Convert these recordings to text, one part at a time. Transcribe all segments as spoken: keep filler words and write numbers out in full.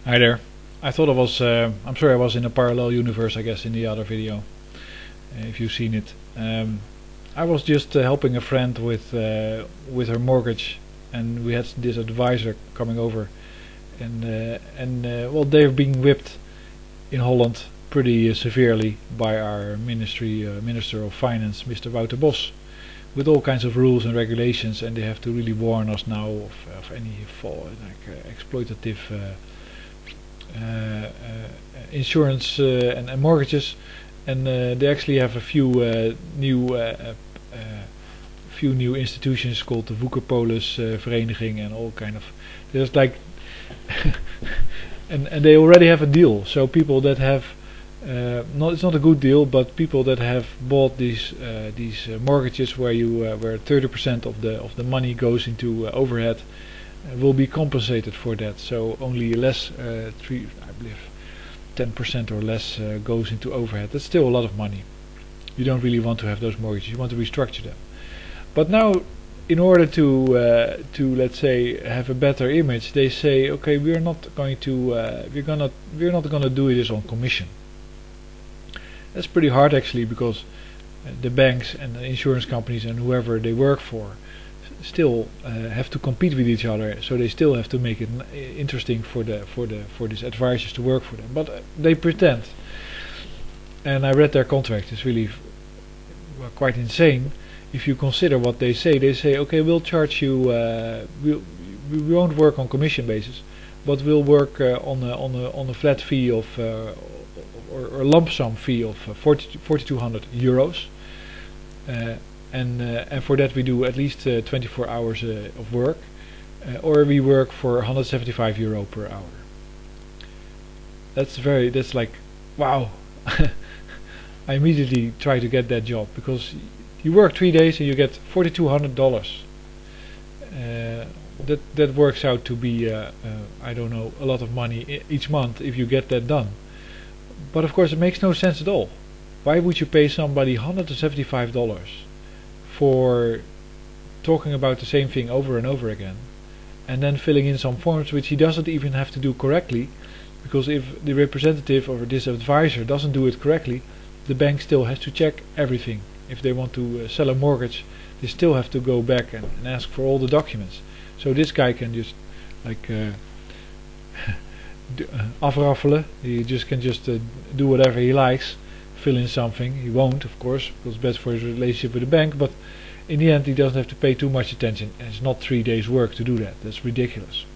Hi there. I thought I was, uh, I'm sorry I was in a parallel universe, I guess, in the other video, uh, if you've seen it. Um, I was just uh, helping a friend with uh, with her mortgage, and we had this advisor coming over, and uh, and uh, well, they've been whipped in Holland pretty uh, severely by our ministry, uh, Minister of Finance, Mister Wouter Bos, with all kinds of rules and regulations, and they have to really warn us now of, of any fall, like uh, exploitative uh, uh, uh, insurance uh, and, and mortgages, and uh, they actually have a few uh, new uh, uh, few new institutions called the Woekerpolis uh, Vereniging and all kind of. There's like, and and they already have a deal. So people that have Uh, not, it's not a good deal, but people that have bought these uh, these uh, mortgages where you uh, where thirty percent of the of the money goes into uh, overhead uh, will be compensated for that. So only less, uh, three, I believe, ten percent or less uh, goes into overhead. That's still a lot of money. You don't really want to have those mortgages. You want to restructure them. But now, in order to uh, to let's say have a better image, they say, okay, we're not going to uh, we're gonna we're not gonna do this on commission. That's pretty hard actually, because uh, the banks and the insurance companies and whoever they work for still uh, have to compete with each other, so they still have to make it n interesting for the for the for these advisors to work for them. But uh, they pretend, and I read their contract. It's really well, quite insane. If you consider what they say, they say, okay, we'll charge you. Uh, we'll, we won't work on commission basis, but we'll work uh, on a on a on a flat fee of. Uh, Or, or lump sum fee of uh, forty-two hundred euros, uh, and uh, and for that we do at least uh, twenty-four hours uh, of work, uh, or we work for one hundred seventy-five euro per hour. That's very that's like wow. I immediately try to get that job, because you work three days and you get forty-two hundred dollars. Uh, that that works out to be uh, uh, I don't know, a lot of money e each month if you get that done. But of course it makes no sense at all. Why would you pay somebody one hundred seventy-five dollars for talking about the same thing over and over again, and then filling in some forms which he doesn't even have to do correctly, because if the representative or this advisor doesn't do it correctly, the bank still has to check everything. If they want to uh, sell a mortgage, they still have to go back and, and ask for all the documents. So this guy can just like uh, Uh, afraffelen. He just can just uh, do whatever he likes, fill in something. He won't, of course, because it's bad for his relationship with the bank, but in the end he doesn't have to pay too much attention, and it's not three days work to do that. That's ridiculous.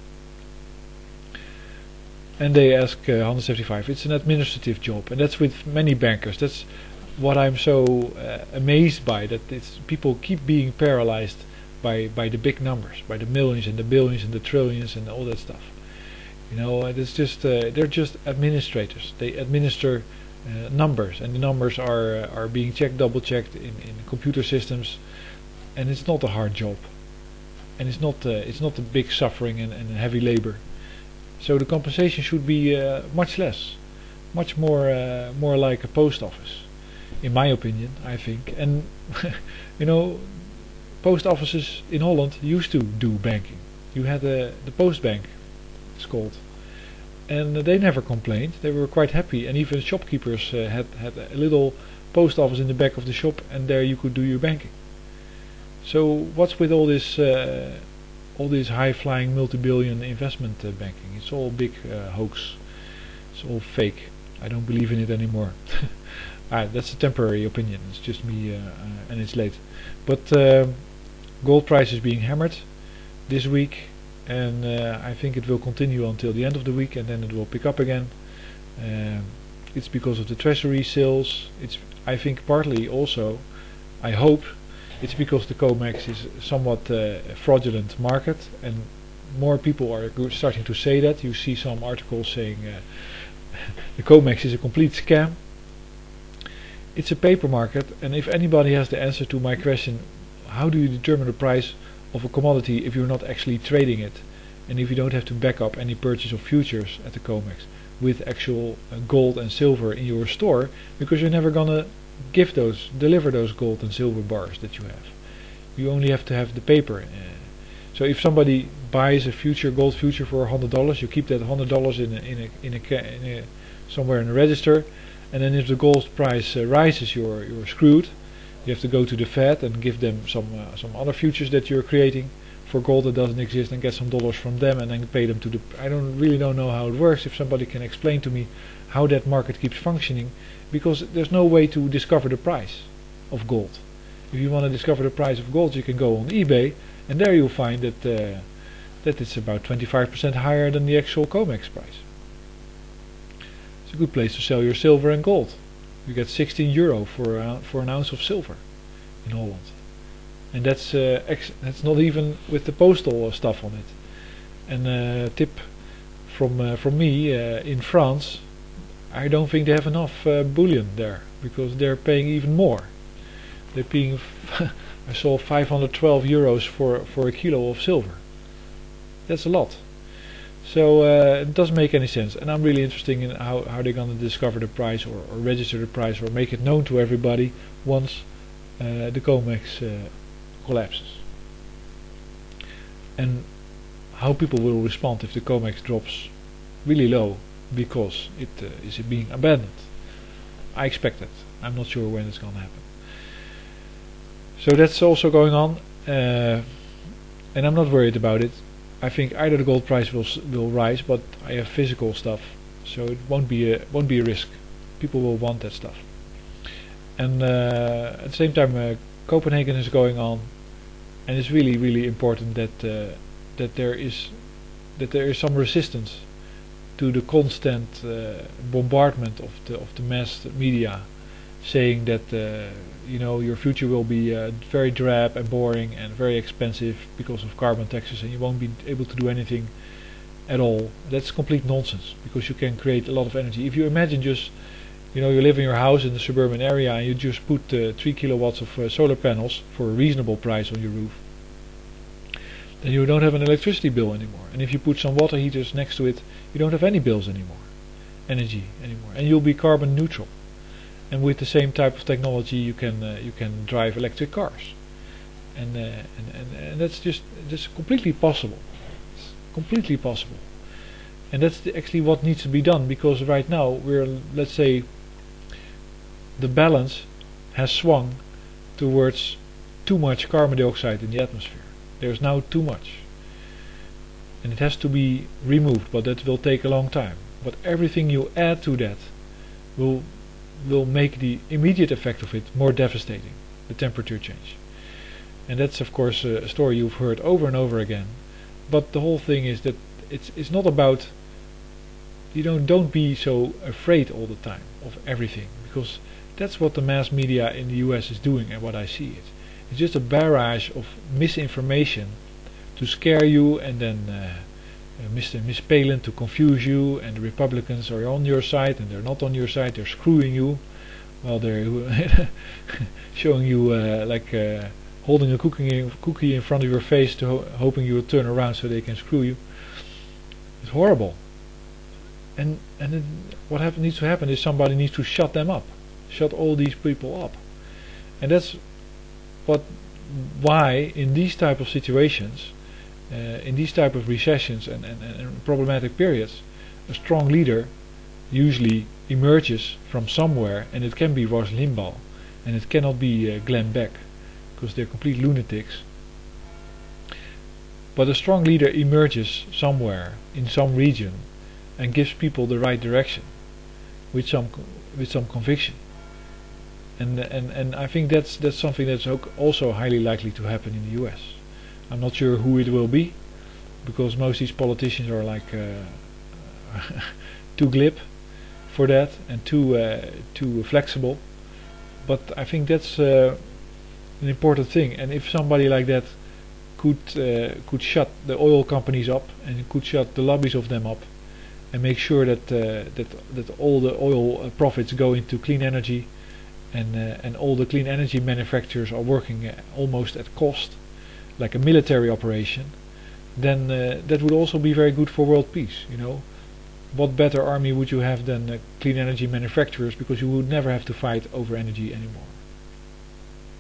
And they ask uh, one hundred seventy-five. It's an administrative job, and that's with many bankers. That's what I'm so uh, amazed by, that it's people keep being paralyzed by by the big numbers, by the millions and the billions and the trillions and all that stuff. You know, it's just uh, they're just administrators. They administer uh, numbers, and the numbers are uh, are being checked, double checked in, in computer systems, and it's not a hard job, and it's not uh, it's not a big suffering and, and heavy labor. So the compensation should be uh, much less, much more uh, more like a post office, in my opinion. I think, and you know, post offices in Holland used to do banking. You had uh, the post bank. It's called, and uh, they never complained. They were quite happy, and even shopkeepers uh, had had a little post office in the back of the shop, and there you could do your banking. So what's with all this uh, all this high-flying multi-billion investment uh, banking? It's all big uh, hoax. It's all fake. I don't believe in it anymore. ah, that's a temporary opinion. It's just me, uh, uh, and it's late. But uh, gold price is being hammered this week. And uh, I think it will continue until the end of the week, and then it will pick up again. Um, it's because of the treasury sales. It's, I think, partly also, I hope, it's because the COMEX is somewhat uh, a fraudulent market, and more people are starting to say that. You see some articles saying uh, the COMEX is a complete scam. It's a paper market, and if anybody has the answer to my question, how do you determine the price of a commodity if you're not actually trading it, and if you don't have to back up any purchase of futures at the COMEX with actual uh, gold and silver in your store, because you're never gonna give those, deliver those gold and silver bars that you have. You only have to have the paper. Uh, so if somebody buys a future gold future for a hundred dollars. You keep that hundred dollars in a, in a, in a, ca- in a somewhere in a register, and then if the gold price uh, rises, you're you're screwed. You have to go to the Fed and give them some uh, some other futures that you're creating for gold that doesn't exist, and get some dollars from them, and then pay them to the. I don't really don't know how it works. If somebody can explain to me how that market keeps functioning, because there's no way to discover the price of gold. If you want to discover the price of gold, you can go on eBay, and there you'll find that uh, that it's about twenty-five percent higher than the actual COMEX price. It's a good place to sell your silver and gold. You get sixteen euro for uh, for an ounce of silver in Holland, and that's uh, ex that's not even with the postal stuff on it. And a uh, tip from uh, from me, uh, in France, I don't think they have enough uh, bullion there, because they're paying even more. They're paying. I saw five hundred twelve euros for for a kilo of silver. That's a lot. So uh, it doesn't make any sense, and I'm really interested in how, how they're going to discover the price, or, or register the price, or make it known to everybody once uh, the COMEX uh, collapses. And how people will respond if the COMEX drops really low because it uh, is being abandoned. I expect that. I'm not sure when it's going to happen. So that's also going on, uh, and I'm not worried about it. I think either the gold price will will rise, but I have physical stuff, so it won't be a won't be a risk. People will want that stuff. And uh, at the same time, uh, Copenhagen is going on, and it's really really important that uh, that there is that there is some resistance to the constant uh, bombardment of the of the mass media, saying that uh, you know your future will be uh, very drab and boring and very expensive because of carbon taxes, and you won't be able to do anything at all. That's complete nonsense, because you can create a lot of energy. If you imagine just, you know, you live in your house in the suburban area and you just put uh, three kilowatts of uh, solar panels for a reasonable price on your roof, then you don't have an electricity bill anymore. And if you put some water heaters next to it, you don't have any bills anymore, energy anymore, and you'll be carbon neutral. And with the same type of technology, you can uh, you can drive electric cars, and, uh, and and and that's just just completely possible. It's completely possible, and that's the, actually what needs to be done, because right now we're, let's say, the balance has swung towards too much carbon dioxide in the atmosphere. There's now too much, and it has to be removed, but that will take a long time. But everything you add to that will will make the immediate effect of it more devastating, the temperature change. And that's of course a story you've heard over and over again. But the whole thing is that it's it's not about, you know, don't be so afraid all the time of everything, because that's what the mass media in the U S is doing, and what I see it. It's just a barrage of misinformation to scare you, and then uh, Uh, Mister Miss Palin to confuse you, and the Republicans are on your side and they're not on your side, they're screwing you while they're showing you uh, like uh, holding a cookie in, cookie in front of your face to ho hoping you will turn around so they can screw you. It's horrible. And and it, what happen, needs to happen is somebody needs to shut them up, shut all these people up. And that's what why in these type of situations, Uh, in these type of recessions and, and, and problematic periods, a strong leader usually emerges from somewhere, and it can be Rush Limbaugh, and it cannot be uh, Glenn Beck, because they're complete lunatics. But a strong leader emerges somewhere in some region and gives people the right direction with some with some conviction. And and and I think that's that's something that's also highly likely to happen in the U S. I'm not sure who it will be, because most of these politicians are like uh, too glib for that, and too uh, too flexible. But I think that's uh, an important thing. And if somebody like that could uh, could shut the oil companies up, and could shut the lobbies of them up, and make sure that uh, that that all the oil uh, profits go into clean energy, and uh, and all the clean energy manufacturers are working uh, almost at cost, like a military operation, then uh, that would also be very good for world peace. You know, what better army would you have than uh, clean energy manufacturers, because you would never have to fight over energy anymore.